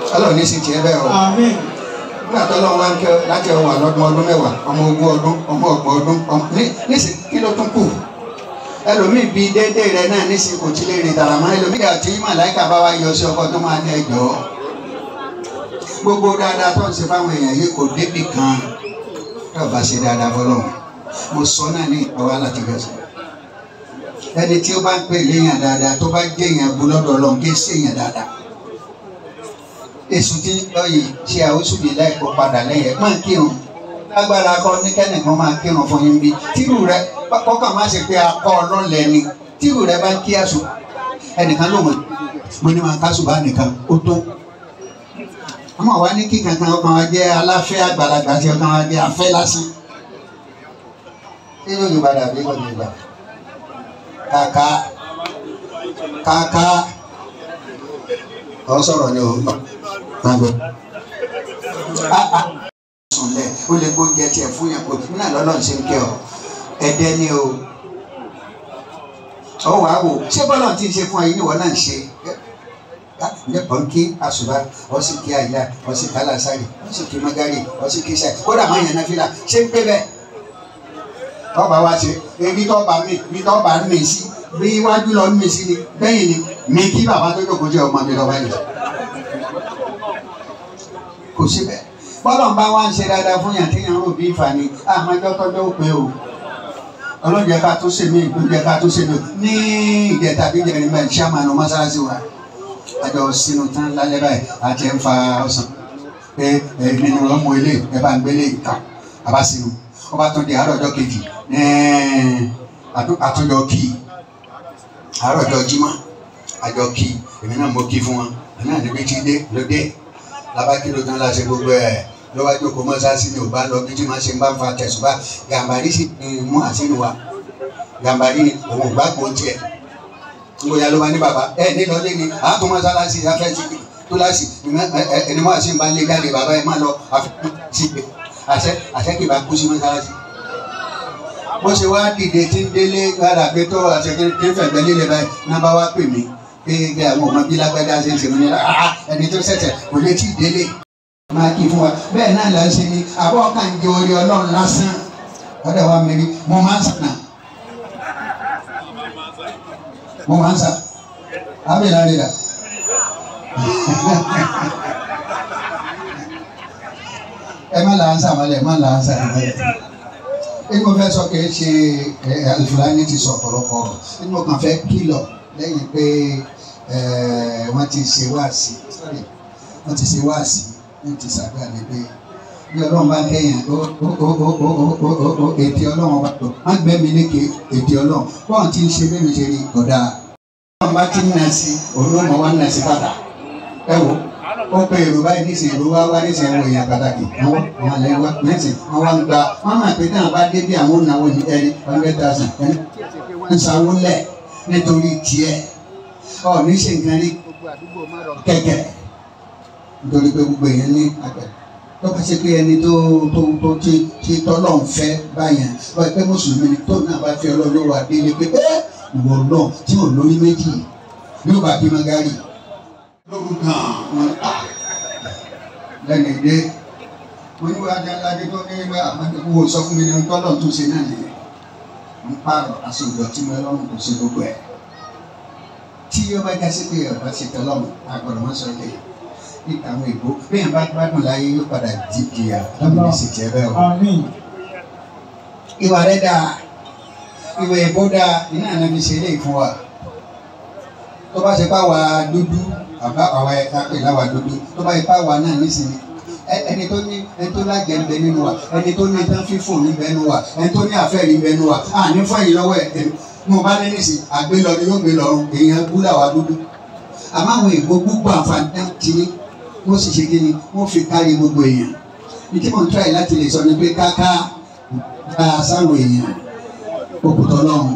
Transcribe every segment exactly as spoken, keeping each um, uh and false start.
Ọlọ́run ní sì tiẹ̀ bẹ́ẹ̀ o. Àmín. Nígbà tó lọ́wọ́ ń kẹ́ láti ọwọ́ àlọ́dún ọdún mẹ́wàá ọmọ ogún ọdún ọmọ ọgbọ̀n ọdún nísì kí ló tún kù ẹlòmíì bíi déédéé rẹ náà nísì kò tí lè rìn tààrà mọ́ ẹlòmíì àti màláìka bá wá yọ sí ọkọ tó máa ní ẹjọ́ gbogbo dáadáa tó ń ṣe fáwọn èèyàn yìí kò débì kan tó bá ṣe dáadáa fọlọ́run mo sọ náà ní ìpàwọ́ láti gbẹ̀sẹ̀ ẹni tí ó bá ń pè léèyàn dáadáa tó bá jẹ́ èèyàn bú lọ́dọ̀ Ọlọ́run kí ṣe èèyàn dáadáa èsù tí lọ yìí ṣe àwòsù bíi láìpọ̀ padà lẹ́yìn máa kírun lágbára akọ ní kẹ́nìkan máa kírun fún yín bí tírù rẹ kọ́kàn má ṣe pé akọ ọlọ́lẹ̀ ni tírù rẹ bá kí àṣù ẹnìkan ló mọ̀ mo ní máa kásù bá nìkan ó tó àmọ́ wa ní kí kankan ọkàn wa jẹ́ aláfẹ́ àgbàlagbà tí ọkàn wa jẹ́ afẹ́ lásán nínú Yorùbá dàbí ọ̀nà ìgbà kàkà kàkà ọ̀ sọ̀rọ̀ ni o gbàgbọ́ sùnlẹ̀ ó lè gbóúnjẹ tiẹ̀ fún yẹn kò tún náà lọ́lọ́run ṣe ń kẹ́ ọ ẹ̀dẹ́ ni o ọ wàá wò ṣé bọ́lá ti ń ṣe fún ayé níwọ̀n náà ń ṣe ǹjẹ́ pọ́ńkì àṣùbà ọ sì kí àyà ọ sì kálá sáré ọ sì kí magari ọ sì kí sáì kódà máa yẹn náà fi là ṣé ń pé bẹ́ẹ̀ tọ́ba wá ṣe ebi tọ́ba mi bí tọ́ba ń mì sí bí iwájú lọ ń mì sí ni bẹ́yìn ni mi kí bàbá tó jókòó jẹ́ ọmọ mi lọ́ba yìí kò síbẹ̀ bọ́lọ̀ ń bá wá ń ṣe dáadáa fún yàn téèyàn rò bí ìfàní àmọ́jọ́ tọ́jọ́ ó pé o ọlọ́jẹ́ ká tó ṣe mí ìgbójẹ́ ká tó ṣe mí ní ìjẹta bí jẹrin báyìí ṣáàmánu mọ́sálásí wa àjọ sínú tán lálẹ́ báyìí àti ẹ̀ ń fa ọ̀sán pé èmi ni wọ́n mú ilé ẹ bá ń gbélé ìka àbá sínú wọ́n bá tún di àárọ̀ ọjọ́ kejì àtúnjọ kí àárọ̀ ọjọ́ jímọ̀ àjọ kí èmi náà mo kí fún wọn èmi náà níbi tí dé lóde labakilo kan la ṣe gbogbo ẹ lọ́wọ́ jókòó mọ́sáàsì ni ò bá lọ bí tí máa ṣe ń bá ń fa tẹ̀sùbá gàmbàrí sì mú àsínú wa gàmbàrí ni òun ò gbá kó tiẹ̀ ngbóyà ló máa ní bàbá ẹ nílọlé ni àtún mọ́sálásì afẹ́ ti tó láṣì ẹni mọ́ àṣì ń bá lé jáde bàbá ẹ má lọ àfẹ́ sí pé àṣẹ àṣẹ kì bá kú sí mọ́sálásì bó ṣe wá dìde tí ń délé rárá pé tó àṣẹ kí ń fẹ̀gbẹ́ lílẹ̀ báyìí náà bá wá pè mí gbẹgbẹ àwọn ọmọ bíi lágbádá ṣe ń ṣe wọn ni ẹni tó ṣẹ̀ṣẹ̀ kò lè tí ì délé máa kí fún wa bẹ́ẹ̀ náà là ń ṣe ni àbọ̀ kan jẹ orí Ọlọ́run lásán ọ̀dọ̀ wa mẹ́rin mo máa ń sànà mo máa ń sà ábẹ́lá rẹ̀ dà ẹ má là ń sàmọ́lẹ̀ ẹ má là ń sàmọ́lẹ̀ ẹni mo fẹ́ sọ kì í ṣe Al-Fulani ti sọ ọ̀pọ̀lọpọ̀ ọ̀rọ̀ ẹni mo kàn fẹ́ kìlọ̀ lẹ́yìn pé wọ́n ti ṣe wáàsí sorry wọ́n ti ṣe wáàsí wọ́n ti ṣàgbà ní pé bí Ọlọ́run bá kẹ́yìn ètè Ọlọ́run bá tó má gbẹ́mi lékè ètè Ọlọ́run bọ́ọ̀n ti ń ṣe bẹ́ẹ̀ mi ṣe rí kọ̀dà Ọlọ́run bá ti ń nà sí òun ló mọ̀ wá ń nà sí padà ẹ wò ó pe èrò báyìí ní ìsìn èrò wá wá ní ìsìn ẹ̀wọ̀n èèyàn pàtàkì àwọn àwọn àlẹ́ wa mẹ́sìn wọ́n wá ń gba wọ́n máa pè náà bá dé bí àwọn ònàwó ní ẹni hundred thousand ẹni wọ́n ń sanwó lẹ̀ nítorí tiẹ̀ ọ ní ṣe nǹkan rí kẹ̀kẹ́ nítorí pé gbogbo èèyàn ní àgbẹ̀ tó bá ṣe pé ẹni tó tó tó ti ti tọ́lọ̀ ń fẹ́ báyẹn wọ́n pẹ́ mùsùlùmí ni tó náà bá fi Ọlọ́run wà délé pé ẹ́ ìwọ náà tí ò lórí méjì yóò bá bí magari lóru gan wọn ta lẹ́nu ìdè wọ́n ní wọ́n ajá ńláde tó ní ẹgbẹ́ àmọ́ sọ fún mi ní tọ́lọ̀ tó ṣe náà nìyẹn ń pààrọ̀ aṣọ ìdọ̀tí mọ́ Ọlọ́run kò ṣe gbogbo ẹ̀ tí yóò bá jásí pé ọba ṣe tọlọ́mù agbọ̀dọ̀ wọn sọ ilé nípa àwọn èbó bẹ́ẹ̀ bá gbádùn láyé yóò padà di ìyá lọ́mọdé sì jẹ́ bẹ́ẹ̀ o. ìwà rẹ̀ dáa ìwà èbó dáa nínú àná mi ṣe eléyìí fún wa tó bá ṣe pá wa dúdú àbá àwa ẹ̀ka pè láwa dúdú tó bá ipá wa náà nísìnyí ẹni tó ní ẹni tó lájẹ ń bẹ nínú wa ẹni tó ní tán fífò ń bẹ nínú wa ẹni tó ní àfẹ́rí ń bẹ nínú wa à ní fún ẹ̀yìn lọ́wọ́ ẹ̀ mo bá ní nísì àgbélọ ni yóò gbé lọ́rùn èèyàn bú làwa dúdú àmọ́ àwọn èèbó gbogbo àǹfààní ti ní wọ́n sì ṣe kíni wọ́n fi kárí gbogbo èèyàn ní tí mò ń tíráì láti lè sọ ni pé káká gba sáwọn èèyàn òkùtọ̀ lọ́hùn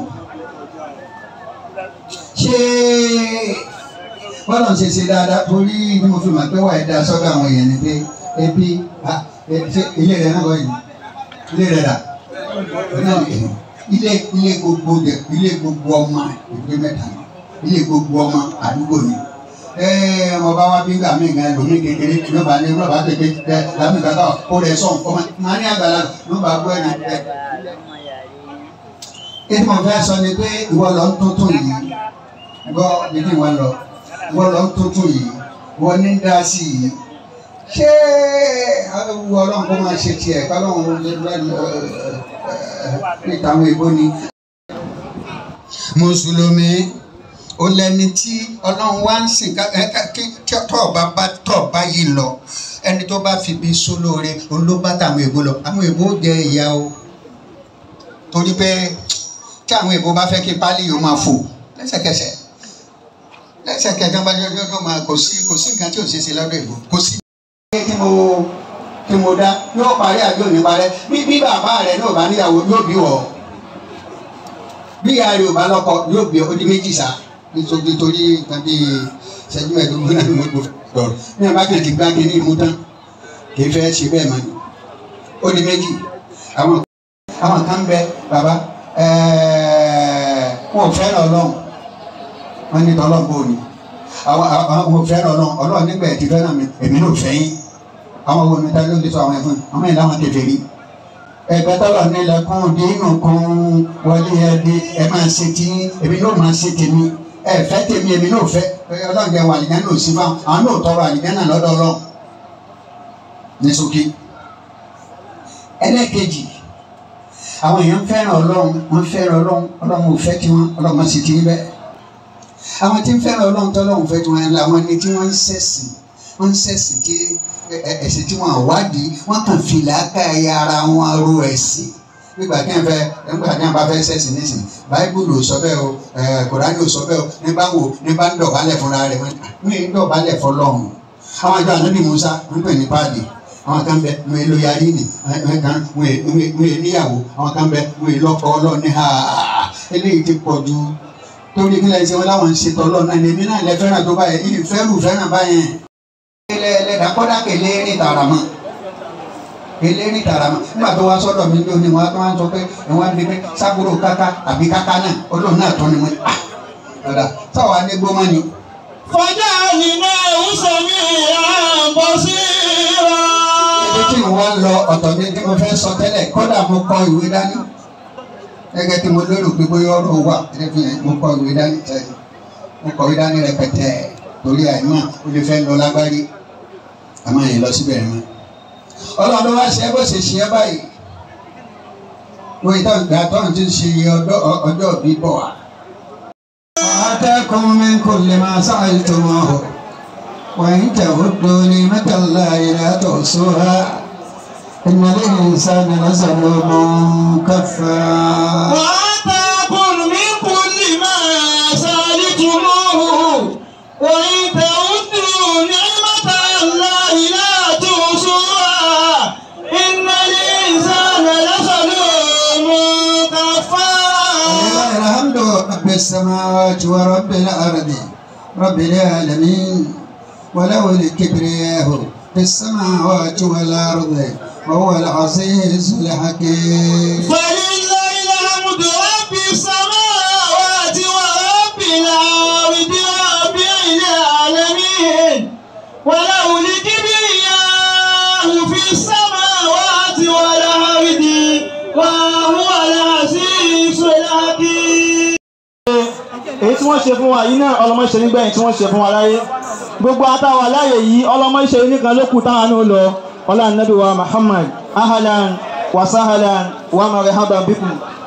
ṣé bọ́lá ń ṣe ṣe dáadáa torí ni mo fi mọ̀ pé wà á dá sọ́dọ̀ àwọn èèyàn ni pé ebi ilé rẹ̀ náà wọ̀nyí ilé rẹ̀ dà ilé ilé gbogbo dẹ ilé gbogbo ọmọ ìgbé mẹ́ta ilé gbogbo ọmọ àdúgbò ni ẹ mo bá wá bí gbà mí gan lómi kékeré ló bá ní ló bá kékeré ẹ lámì kankan kó rẹ sọ ọmọ máa ní àgbàlá ló bá gbọ́ ẹni ẹ. ètò mo fẹ́ sọ ni pé ìwọ lọ ń tuntun yìí gbọ́ níbi ìwọ lọ ìwọ lọ ń tuntun yìí wọ́n ní dá sí i ṣé ìwọ ọlọ́run kó máa ṣe tiẹ̀ kọ́lọ́run níta àwọn èèbó ni. mùsùlùmí ó lẹni tí ọlọ́run wá ń sìn kí tọ́ọ̀bá bá tọ́ọ̀bá yìí lọ ẹni tó bá fi bí sólóore ló bá tàwọn èèbó lọ àwọn èèbó jẹ ìyà o torí pé tí àwọn èèbó bá fẹ́ kí pálí yóò máa fò lẹ́sẹ̀kẹsẹ̀ lẹ́sẹ̀kẹsẹ̀ bá yọjọ́ máa kò sí kò sí nǹkan tí ò ṣe ṣe lọ́dọ̀ èèbó kò sí. tí mo tí mo dá yóò parí àbí òní parẹ́ bí bí bàbá rẹ̀ náà bá níyàwó yóò bí wọ̀ bí ìyá rẹ̀ ò bá lọ́kọ yóò bí ó di méjì sá nítorí torí nǹkan bíi ṣẹ́jú ẹ̀ẹ́dógún náà ni mo gbọ́ ní abá kejì gbá kí ní ìmú tán kì í fẹ́ ṣe bẹ́ẹ̀ mọ́ ni ó di méjì àwọn àwọn kan bẹ bàbá wọn ò fẹ́ràn ọlọ́run wọn ní tọ́lọ́run bò ní àwọn àwọn ò fẹ́ràn ọlọ́run ọlọ́run nígbà ẹ̀ ti fẹ́ràn mi èmi náà fẹ́ yín àwọn wo ni ta ló lè sọ àwọn ẹ̀fọn àwọn ìlànà wọn tẹ̀fẹ̀ rí ẹgbẹ́ tọ́lọ̀ nílẹ̀ kún dínú kún wọlé ẹdí ẹ máa ṣe tí èmi náà máa ṣe tèmi ẹ fẹ́ tèmi èmi náà fẹ́ ọlọ́run jẹ́ wà àlìjá náà sí fáwọn àwọn náà tọrọ àlìjá náà lọ́dọ̀ ọlọ́run ní ṣókí. ẹlẹ́ẹ̀kejì àwọn èèyàn fẹ́ràn ọlọ́run wọ́n fẹ́ràn ọlọ́run ọlọ́run ò fẹ́ tiwọn ọlọ́run máa ṣe tí bẹ́ẹ̀ àwọn tí ń fẹ́ràn ọlọ́run tọ́lọ́run fẹ́ tiwọn làwọn ẹni tí wọ́n ń ṣẹ̀sìn wọ́n ń ṣẹ̀sìn tí ẹ̀sìn tí wọ́n àwádìí wọ́n kàn fi làákàyè ara wọn ro ẹ̀sìn nígbà tí wọ́n fẹ́ nígbà tí wọ́n bá fẹ́ ṣẹ̀sìn nísìn báíbùlù ò sọ bẹ́ẹ̀ o kòránì ò sọ bẹ́ẹ̀ o nígbà wo nígbà ń dọ̀bálẹ̀ fúnra rẹ̀ wọ́n ń dọ̀bálẹ̀ fọlọ́run àwọn àjọ ànábì Musa ń pè ní páàdì àwọn kan bẹ wọn èlò yarí ni wọn kan wọn èlò níyàwó àwọn kan bẹ wọn èlò ọkọ Ọlọ́run ní ha eléyìí ti pọ̀ ju torí kílẹ̀ ṣe wọn láwọn ń ṣètò Ọlọ́run náà èmi náà lẹ fẹ́ràn tó báyẹn ìfẹ́rù fẹ́ràn báyẹn ẹlẹ́dàá kọ́dà kèlé ní tààràmọ́ kèlé ní tààràmọ́ nígbà tó wá sọ́dọ̀ mi lónìí wọn tó wá sọ pé wọn ní pé sábúrò káká àbí káká náà Ọlọ́run náà tó ni wọn ah ọ̀dà táwa ní gbọ́mọ́ ni. fọjá nínú ìwúsọ̀ mi àbọ̀ sí ra. ibi tí wọ́n lọ ọ̀tọ̀ ní tí mo fẹ́ sọ tẹ́lẹ̀ kọ́dà mo kọ ìwé dání gẹ́gẹ́ tí mo lérò pé bóyá ọ̀rọ̀ wà mo kọ ìwé dání tẹ́lẹ̀ mo kọ ìwé dání rẹpẹtẹ torí àìmọ̀ ó lè fẹ́ lọ lágbárí àmọ́ yẹn lọ síbẹ̀ rẹ̀ mọ́ Ọlọ́run wá ṣe bó ṣe ṣe é báyìí wọ́n ìtàn ìgbà tó ń ti ṣe ọjọ́ òbí bọ̀ wá. وآتاكم من كل ما سألتموه وإن تعدوا نعمة الله لا تحصوها إن الإنسان لظلوم كفار. وآتاكم من كل ما سألتموه وإن تعدوا نعمة الله لا تحصوها إن الإنسان لظلوم كفار. ولله الحمد رب السماوات ورب الأرض رب العالمين وله الكبرياء في السماوات والأرض وهو العزيز الحكيم. فلله الحمد رب السماوات ورب الأرض رب العالمين وله الكبرياء في السماوات والأرض وهو العزيز الحكيم. èyí tí wọ́n ṣe fún wa yìí náà ọlọ́mọ ṣe nígbà yìí tí wọ́n ṣe fún wa láyé gbogbo àtàwà láyé yìí ọlọ́mọ ṣe nìkan ló kù táwọn náà lọ ọlá nàbí wa Muhammad ahlan wa sahlan wa marhaban bikum.